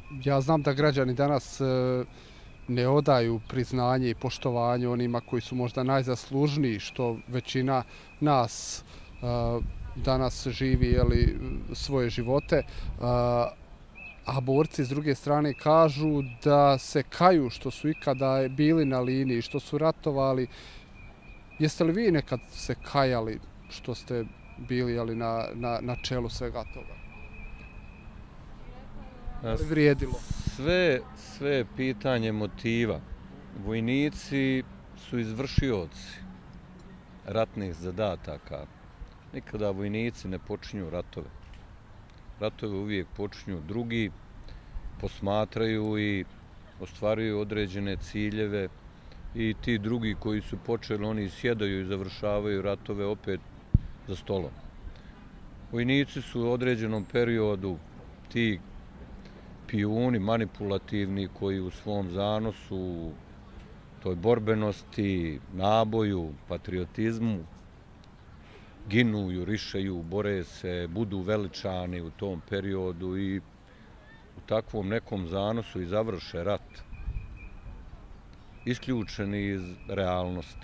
Ja znam da građani danas ne odaju priznanje i poštovanje onima koji su možda najzaslužniji, što većina nas danas živi svoje živote. A borci s druge strane kažu da se kaju što su ikada bili na liniji, što su ratovali. Jeste li vi nekad se kajali što ste bili na čelu svega toga? A Vrijedilo? Sve je pitanje motiva. Vojnici su izvršioci ratnih zadataka. Nikada vojnici ne počinju ratove. Ratove uvijek počinju drugi, posmatraju i ostvaruju određene ciljeve i ti drugi koji su počeli, oni sjedaju i završavaju ratove opet za stolom. Vojnici su u određenom periodu ti pijuni manipulativni koji u svom zanosu, toj borbenosti, naboju, patriotizmu, ginu, jurišaju, bore se, budu veličani u tom periodu i u takvom nekom zanosu i završe rat. Isključeni iz realnosti.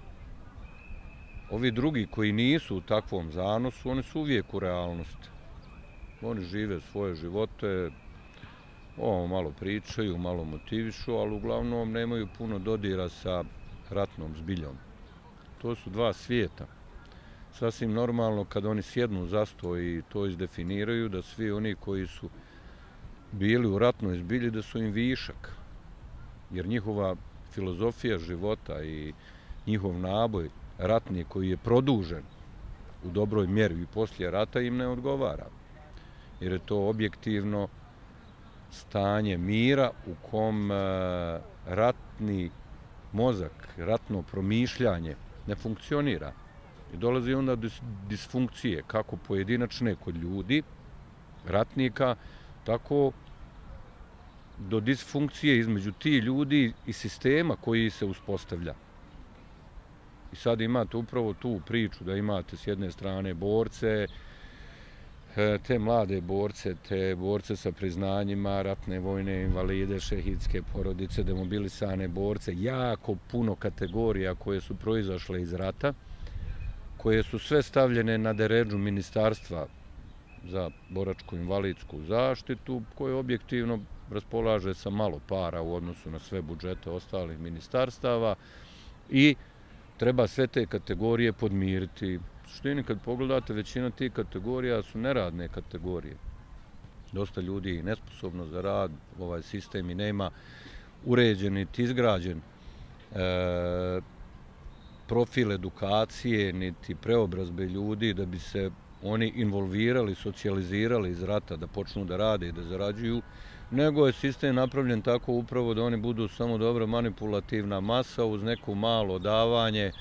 Ovi drugi koji nisu u takvom zanosu, oni su uvijek u realnosti. Oni žive svoje živote, malo pričaju, malo motivišu, ali uglavnom nemaju puno dodira sa ratnom zbiljom. To su dva svijeta. Sasvim normalno kad oni sjednu za sto i to izdefiniraju, da svi oni koji su bili u ratnoj zbilji da su im višak. Jer njihova filozofija života i njihov naboj ratni koji je produžen u dobroj mjeri i poslije rata im ne odgovara. Jer je to objektivno stanje mira u kom ratni mozak, ratno promišljanje ne funkcionira. I dolazi onda do disfunkcije, kako pojedinačne kod ljudi, ratnika, tako do disfunkcije između ti ljudi i sistema koji se uspostavlja. I sad imate upravo tu priču da imate s jedne strane borce, te mlade borce, te borce sa priznanjima, ratne vojne invalide, šehidske porodice, demobilisane borce, jako puno kategorija koje su proizašle iz rata, koje su sve stavljene na deredžu Ministarstva za boračko-invalidsku zaštitu, koje objektivno raspolaže sa malo para u odnosu na sve budžete ostalih ministarstava i treba sve te kategorije podmiriti. Suštini kad pogledate, većina tih kategorija su neradne kategorije. Dosta ljudi je nesposobno za rad, ovaj sistem i nema uređen niti izgrađen profil edukacije, niti preobrazbe ljudi da bi se oni involvirali, socijalizirali iz rata, da počnu da rade i da zarađuju, nego je sistem napravljen tako upravo da oni budu samo dobra manipulativna masa uz neko malo davanje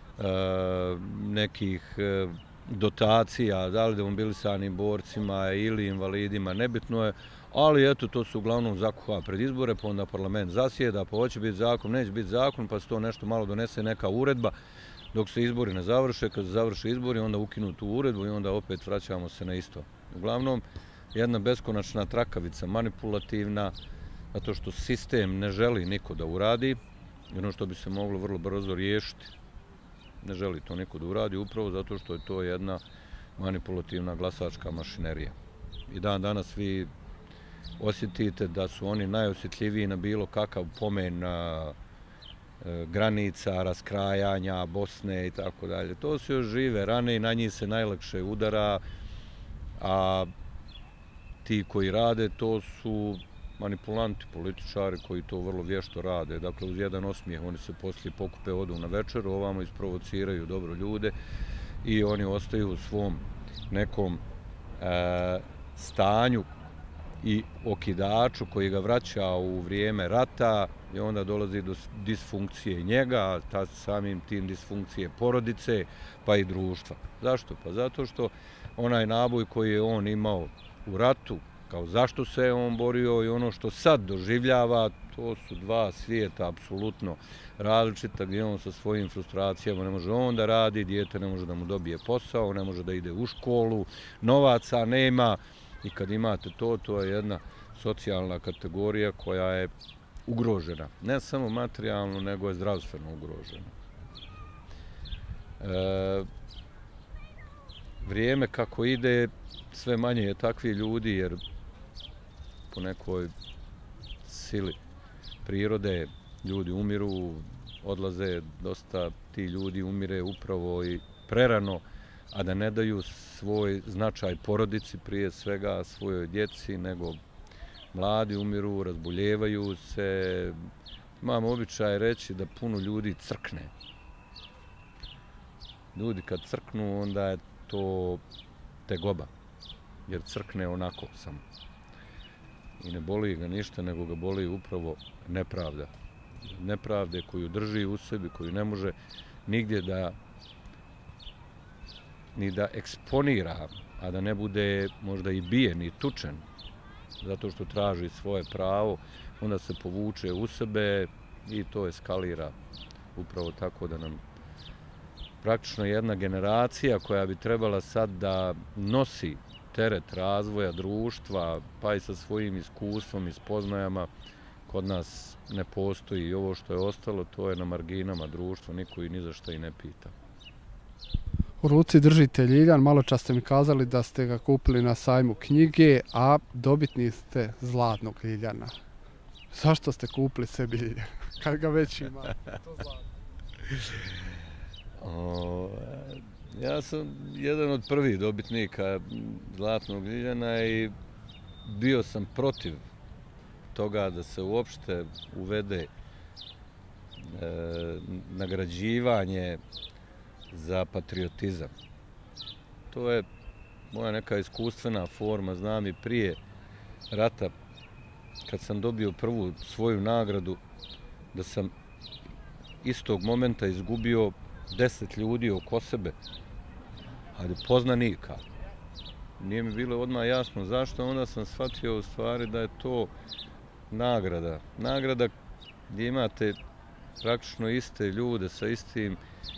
nekih dotacija, da li demobilisanim borcima ili invalidima, nebitno je, ali eto, to su uglavnom zakuha pred izbore, pa onda parlament zasjeda, pa hoće biti zakon, neće biti zakon, pa se to nešto malo donese neka uredba, dok se izbori ne završe, kad se završe izbori, onda ukinu tu uredbu i onda opet vraćamo se na isto. Uglavnom, jedna beskonačna trakavica, manipulativna, zato što sistem ne želi niko da uradi, ono što bi se moglo vrlo brzo riješiti. Ne želi to niko da uradi, upravo zato što je to jedna manipulativna glasačka mašinerija. I dan danas vi osjetite da su oni najosjetljiviji na bilo kakav pomen granica, raskrajanja Bosne i tako dalje. To su još žive rane i na njih se najlakše udara, a ti koji rade to su manipulanti, političari koji to vrlo vješto rade. Dakle, uz jedan osmijeh oni se poslije pokupe, odu na večeru, ovamo isprovociraju dobro ljude i oni ostaju u svom nekom stanju i okidaču koji ga vraća u vrijeme rata i onda dolazi do disfunkcije njega, samim tim disfunkcije porodice pa i društva. Zašto? Pa zato što onaj naboj koji je on imao u ratu, kao zašto se on borio i ono što sad doživljava, to su dva svijeta apsolutno različita, gdje on sa svojim frustracijama ne može on da radi, dijete ne može da mu dobije posao, ne može da ide u školu, novaca nema i kad imate to je jedna socijalna kategorija koja je ugrožena. Ne samo materijalno, nego je zdravstveno ugrožena. Vrijeme kako ide, sve manje je takvi ljudi, jer po nekoj sili prirode ljudi umiru, odlaze, dosta ti ljudi umire upravo i prerano, a da ne daju svoj značaj porodici, prije svega svojoj djeci, nego mladi umiru, razboljevaju se. Imam običaj reći da puno ljudi crkne. Ljudi kad crknu, onda je to tegoba, jer crkne onako samo. I ne boli ga ništa, nego ga boli upravo nepravda. Nepravde koju drži u sebi, koju ne može nigdje ni da eksponira, a da ne bude možda i bijen i tučen, zato što traži svoje pravo, onda se povuče u sebe i to eskalira upravo tako da nam praktično jedna generacija koja bi trebala sad da nosi teret razvoja društva, pa i sa svojim iskustvom i spoznajama, kod nas ne postoji. I ovo što je ostalo, to je na marginama društva, niko i ni za šta i ne pita. U ruci držite ljiljan, malo čas ste mi kazali da ste ga kupili na sajmu knjige, a dobitni ste zlatnog ljiljana. Zašto ste kupili sebi ljiljan, kad ga već ima? Ja sam jedan od prvih dobitnika zlatnog ljiljana i bio sam protiv toga da se uopšte uvede nagrađivanje za patriotizam. To je moja neka iskustvena forma, znam i prije rata, kad sam dobio prvu svoju nagradu, da sam istog momenta izgubio 10 ljudi oko sebe, ali poznanika. Nije mi bilo odmah jasno zašto, onda sam shvatio u stvari da je to nagrada. Nagrada gdje imate praktično iste ljude sa istim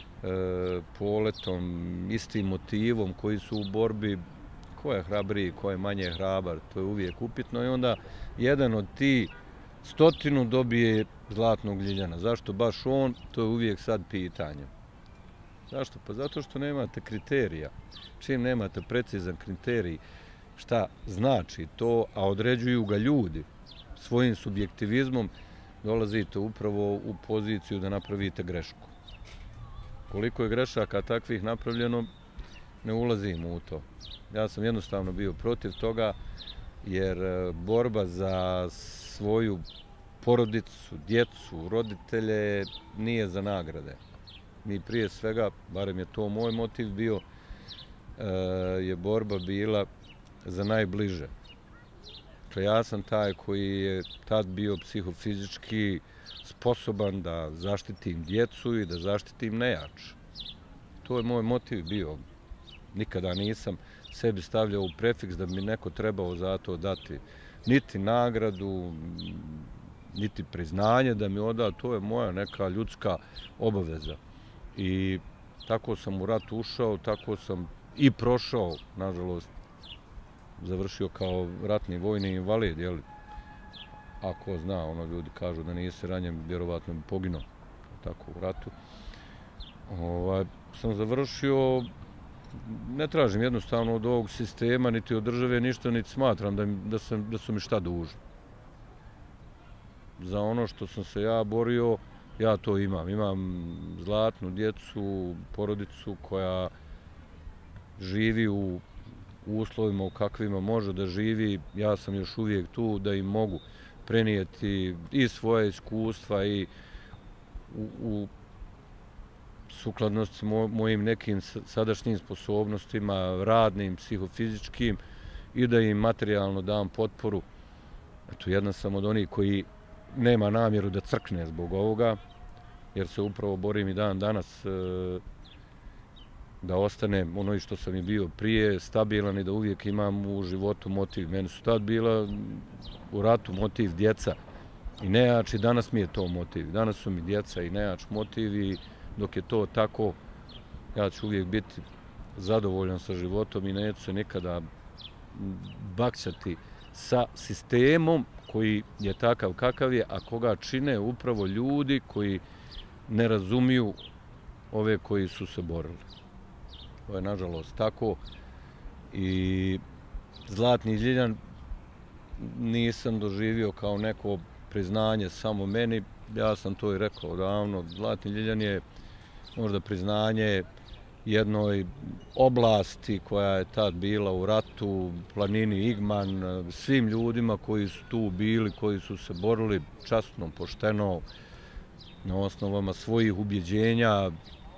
poletom, istim motivom, koji su u borbi, ko je hrabriji, ko je manje hrabar, to je uvijek upitno i onda jedan od tih 100 dobije zlatnog ljiljana. Zašto baš on, to je uvijek sad pitanje. Zašto? Pa zato što nemate kriterija. Čim nemate precizan kriterij šta znači to, a određuju ga ljudi svojim subjektivizmom, dolazite upravo u poziciju da napravite grešku. Koliko je grešaka takvih napravljeno, ne ulazim u to. Ja sam jednostavno bio protiv toga, jer borba za svoju porodicu, djecu, roditelje nije za nagrade. Mi prije svega, barem je to moj motiv bio, je borba bila za najbliže. Dakle, ja sam taj koji je tad bio psihofizički sposoban da zaštitim djecu i da zaštitim nejač. To je moj motiv bio. Nikada nisam sebi stavljao u prefiks da bi mi neko trebao za to dati niti nagradu, niti priznanje da mi oda. To je moja neka ljudska obaveza. I tako sam u rat ušao, tako sam i prošao, nažalost, završio kao ratni vojni invalid, jel? Ako zna, ljudi kažu da nisi ranjen, vjerovatno bi poginuo tako u ratu. Sam završio, ne tražim jednostavno od ovog sistema, niti od države ništa, niti smatram da su mi šta dužni. Za ono što sam se ja borio, ja to imam. Imam zlatnu djecu, porodicu koja živi u uslovima u kakvima može da živi. Ja sam još uvijek tu da im mogu prenijeti i svoje iskustva i u sukladnosti mojim nekim sadašnjim sposobnostima, radnim, psihofizičkim, i da im materijalno dam potporu. Eto, jedan sam od onih koji nema namjeru da crkne zbog ovoga, jer se upravo borim i dan danas da ostanem ono što sam i bio prije, stabilan i da uvijek imam u životu motiv. Meni su tad bila u ratu motiv djeca i nejač, i danas mi je to motiv. Danas su mi djeca i nejač motiv, i dok je to tako, ja ću uvijek biti zadovoljan sa životom i neću se nikada bakćati sa sistemom koji je takav kakav je, a koga čine upravo ljudi koji ne razumiju ove koji su se borili. To je nažalost tako i Zlatni Ljiljan nisam doživio kao neko priznanje samo meni, ja sam to i rekao davno, Zlatni Ljiljan je možda priznanje jednoj oblasti koja je tad bila u ratu, planini Igman, svim ljudima koji su tu bili, koji su se borili časno, pošteno, na osnovama svojih ubjeđenja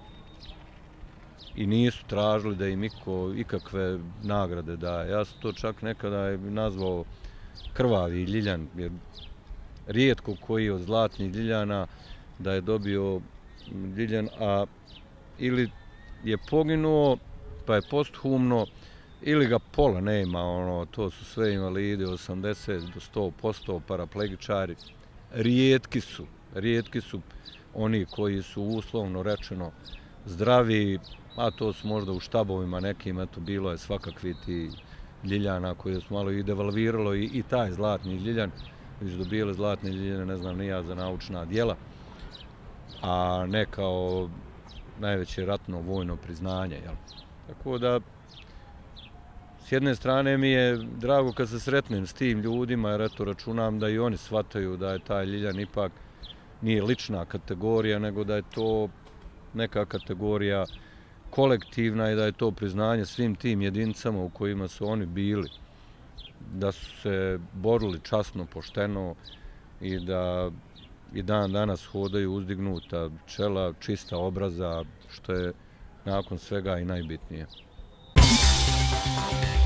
i nisu tražili da im ikakve nagrade daje. Ja sam to čak nekada nazvao krvavi Ljiljan, jer rijetko koji od Zlatnih Ljiljana da je dobio Ljiljan, a ili je poginuo pa je posthumno, ili ga pola nema, to su sve invalidi, 80 do 100% paraplegičari. Rijetki su oni koji su uslovno rečeno zdravi, a to su možda u štabovima nekim, eto bilo je svakakvi ti Ljiljana koje su malo i devalviralo i taj Zlatni Ljiljan, već dobijeli Zlatni Ljiljane, ne znam ni ja, za naučna djela, a ne kao najveće ratno vojno priznanje. Jel? Tako da, s jedne strane mi je drago kad se sretnem s tim ljudima, jer eto računam da i oni shvataju da je taj Ljiljan ipak nije lična kategorija, nego da je to neka kategorija kolektivna i da je to priznanje svim tim jedinicama u kojima su oni bili, da su se borili časno, pošteno i da i dan danas hodaju uzdignuta čela, čista obraza, što je nakon svega i najbitnije.